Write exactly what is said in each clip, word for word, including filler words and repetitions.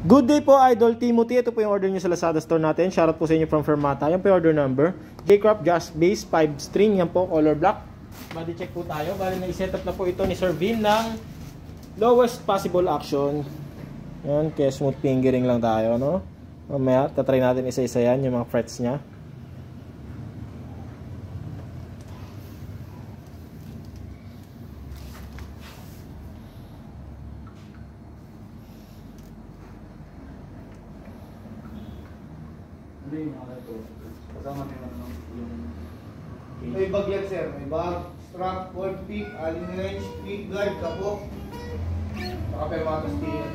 Good day po, Idol Timothy. Ito po yung order nyo sa Lazada store natin. Shoutout po sa inyo from Fermata. Yan po yung order number. J-Craft Just Base five string. Yan po, color black. Body check po tayo. Bali na i-set up na po ito ni Sir Vin ng lowest possible action. Yan, kaya smooth fingering lang tayo, no? Mamaya, tatry natin isa-isa yan, yung mga frets nya. May bag yan, sir. May bag, strap, cord pick, allen wrench, pick guard, kapok, saka permatos tiyan.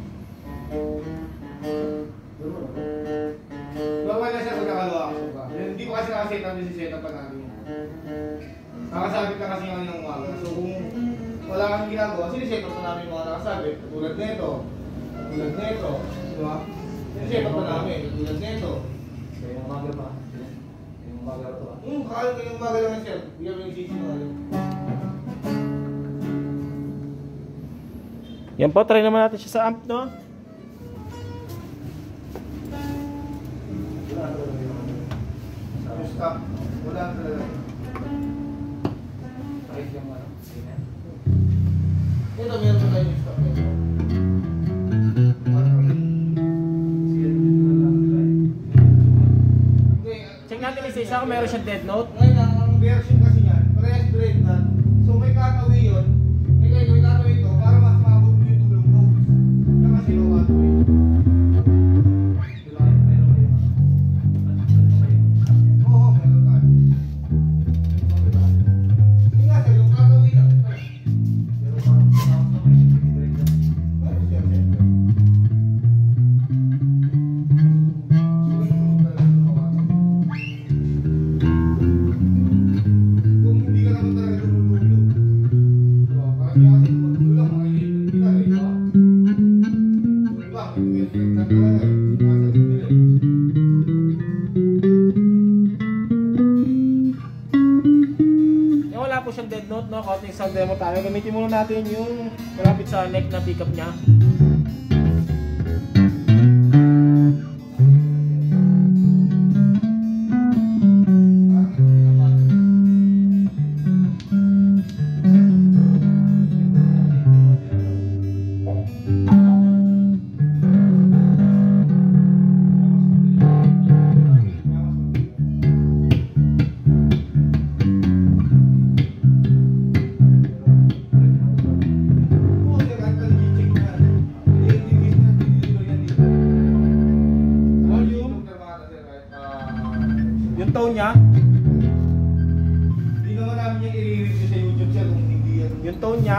Normal na siya pag nakalawa ako ba? Hindi ko kasi nakaset up din si set up pa namin. Nakasabit na kasi nga ng umaga. So kung wala kang ginagawa, siniset up na namin mga nakasabit. Tulad nito, tulad nito, di ba? Siniset up na namin, tulad nito. Kaya yung umaga pa. Yung umaga to ah. Hmm, kakal ko yung umaga lang sir. Bigyan mo yung sisinungaling. Yan po, try naman natin siya sa amp, no? Wala talaga yung stop. Wala talaga. Kahit yung ano. Ito, meron pa tayo yung stop. Check natin isa-isa kung meron siyang dead note. Ngayon, ang version kasi niyan, parehas blade na. So may katawi yun. May kayo, may katawi ito para mas maabot mo yung tulong mo. Yan kasi yung katawi. Oo, meron tayo. Hindi nga sir, yung katawi lang. Meron siya, sir. Yung wala po siyang dead note, no? Konting sound demo tayo. Gamitin muna natin yung malapit sa neck na pickup niya. Yung tone niya, Hindi naman namin yung i-review sa YouTube sir kung hindi yan. yung tone niya,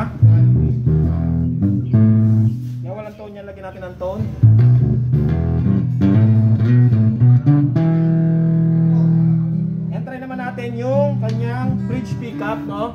yung walang tone niya, lagyan natin ng tone. Yan, try naman natin yung kanyang bridge pickup, no?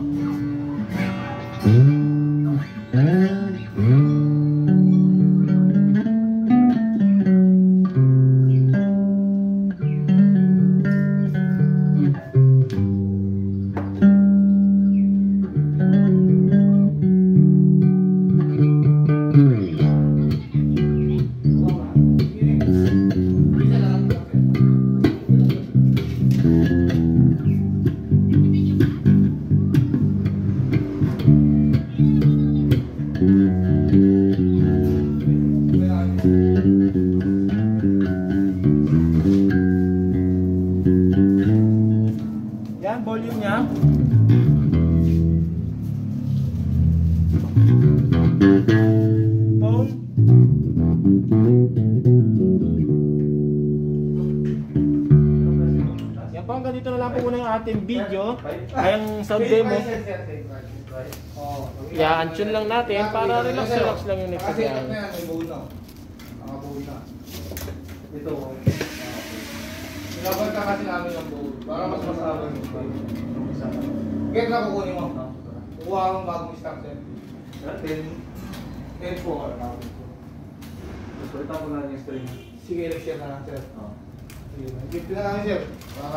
Yan, volume niya. Tone. Yan po, hanggang dito na lang po muna yung ating video. Ay, ang sound demo. Yan, tune lang natin para relax-relax lang yung next Kasi time. ito na yan, may buo na. Nakabuo na. Ito. Nilabanta kasi namin ang buo. Para mas masarap yung buo. Get na kukunin mo. Kukuha akong bagong stock set. ten four. Tapos ito ko na yung string. Sige, i-share na lang sir. Oo. Sige, gift na namin sir. Para...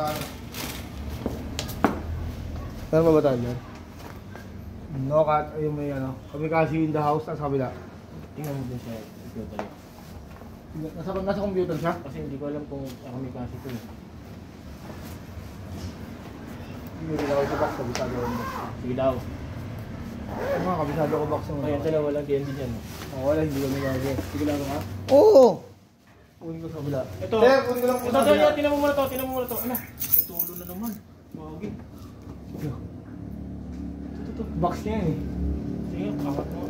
Saan ba ba tayo dyan? No cut, ayun may ano. Kami kasi in the house, nasa kabila. Tingnan mo din siya. Nasa, nasa computer siya? Kasi hindi ko alam kung ako may klase ito. Hindi rin ako sa box, kabisado ko box. Sige daw. Oo nga, kabisado ko box mo. Ayan, dalawa lang din dyan. Oo, wala, hindi ko nagagawa. Sige lang ka? Oo! Kunin ko sa kabila. Ito. Sir, kunin ko lang po Ito, sa ito, kabila. ito, tinan mo muna to, tinan mo muna to. Ano? May tulo na naman. Wagi. Ito, ito, box niya yan eh. Sige, kakat mo.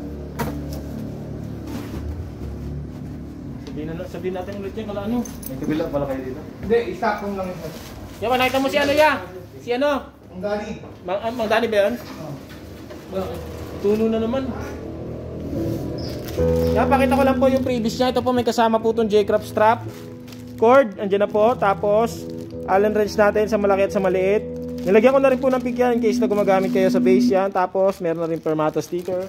Sabihin, na, sabihin natin ulit yan, kala ano. May kabila pala kayo dito. Hindi, i-stop ko lang ito. Yan, nakita mo si ano ya? Si ano? Ang dali. Mang, ah, Mang Dani ba yun? Oh. Tulo na naman. Yan, pakita ko lang po yung previous niya. Ito po may kasama po itong J-Craft strap. Cord, andyan na po. Tapos, Allen wrench natin sa malaki at sa maliit. Nilagyan ko na rin po ng pigyan in case na gumagamit kayo sa base yan. Tapos, meron na rin Permato sticker.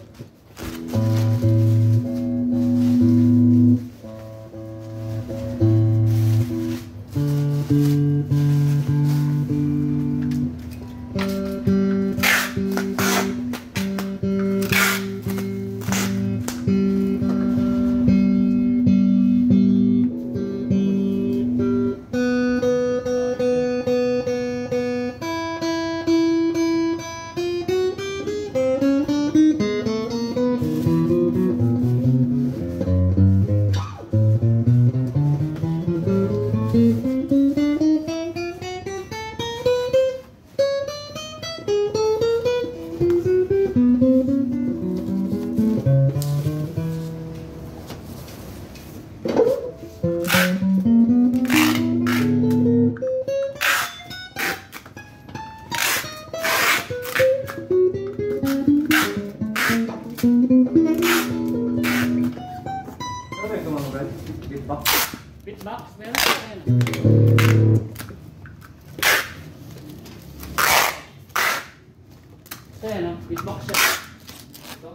Ano ba ito mga brad? Bitbox? Bitbox, meron. Ito yan, oh. Bitbox siya. Ito.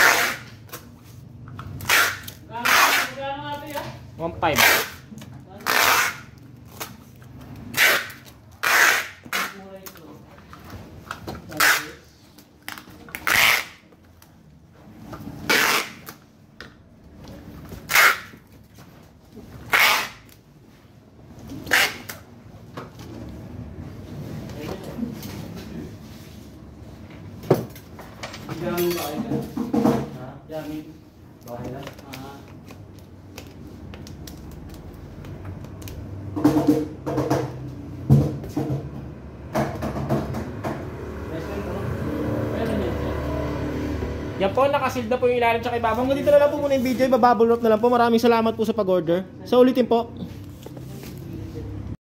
Magkano natin yan? one five. Mura ito. Jamming ba kayo? Ha? Jamming. Bahay lang. Ah. Yan po, nakasealed na po yung ilalim tsaka ibabaw. Hanggang dito na lang po muna yung video. Ibabubble wrap na lang po. Maraming salamat po sa pag-order. Sa ulitin po.